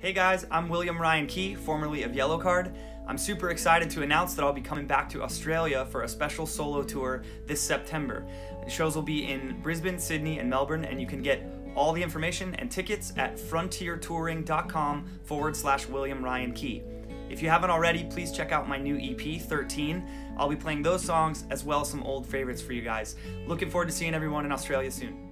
Hey guys, I'm William Ryan Key, formerly of Yellowcard. I'm super excited to announce that I'll be coming back to Australia for a special solo tour this September. The shows will be in Brisbane, Sydney, and Melbourne, and you can get all the information and tickets at frontiertouring.com/William Ryan Key. If you haven't already, please check out my new EP, 13. I'll be playing those songs as well as some old favorites for you guys. Looking forward to seeing everyone in Australia soon.